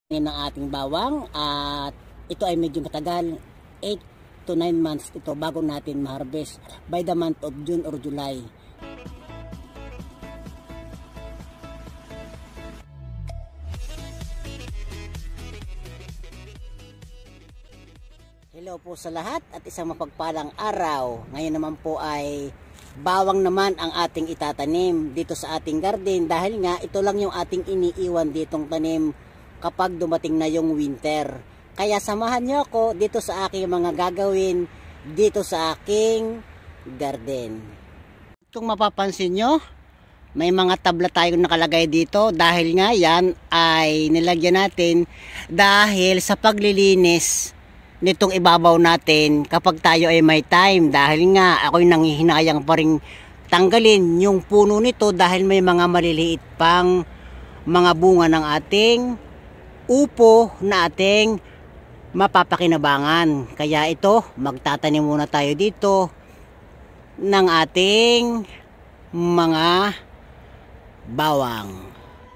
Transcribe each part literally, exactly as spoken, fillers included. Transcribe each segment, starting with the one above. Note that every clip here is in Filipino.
ng ating bawang at ito ay medyo matagal, eight to nine months ito bago natin ma-harvest by the month of June or July. Hello po sa lahat at isang mapagpalang araw. Ngayon naman po ay bawang naman ang ating itatanim dito sa ating garden dahil nga ito lang yung ating iniiwan ditong tanim kapag dumating na yung winter. Kaya samahan nyo ako dito sa aking mga gagawin dito sa aking garden. Kung mapapansin nyo, may mga tabla tayong nakalagay dito dahil nga yan ay nilagyan natin dahil sa paglilinis nitong ibabaw natin kapag tayo ay may time, dahil nga ako'y nanghihinayang pa rin tanggalin yung puno nito dahil may mga maliliit pang mga bunga ng ating upo na ating mapapakinabangan. Kaya ito, magtatanim muna tayo dito ng ating mga bawang.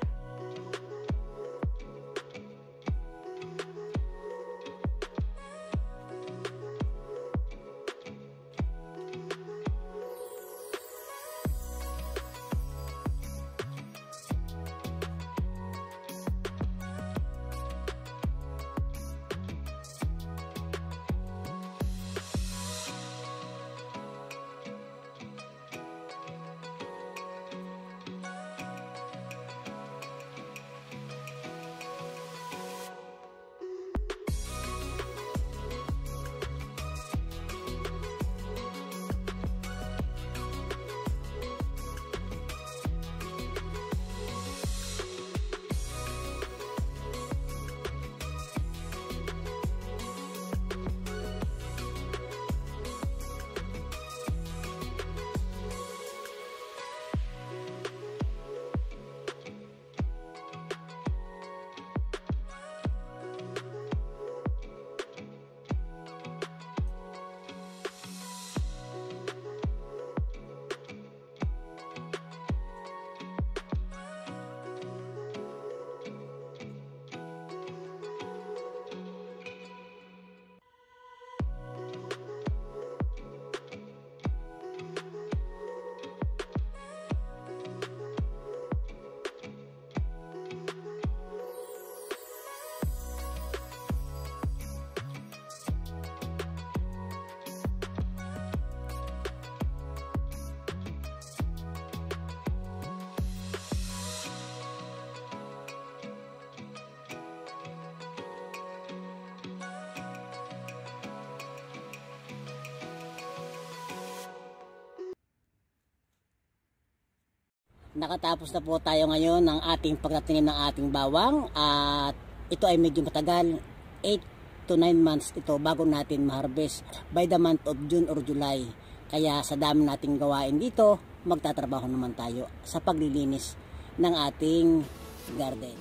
Nakatapos na po tayo ngayon ng ating pagtatanim ng ating bawang at ito ay medyo matagal, eight to nine months ito bago natin ma-harvest by the month of June or July. Kaya sa dami nating gawain dito, magtatrabaho naman tayo sa paglilinis ng ating garden.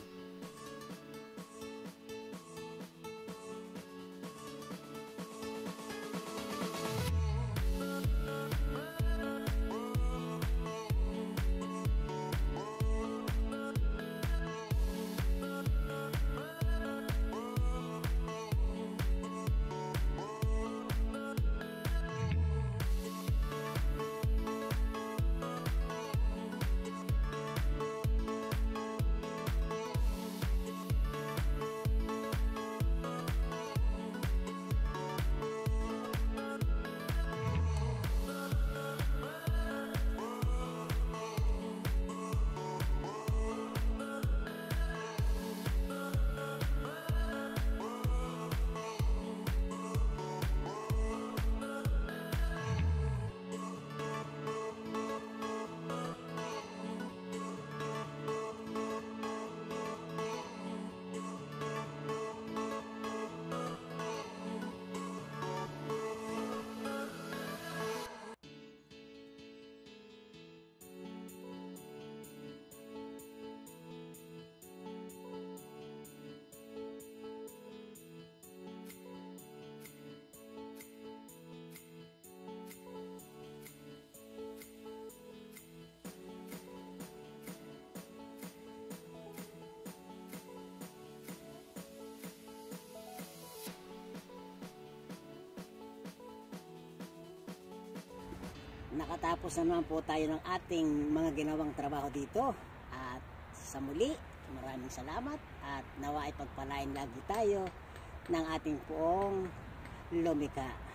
nakatapos na naman po tayo ng ating mga ginawang trabaho dito. At sa muli, maraming salamat at nawa ay pagpalain lagi tayo ng ating poong lumika.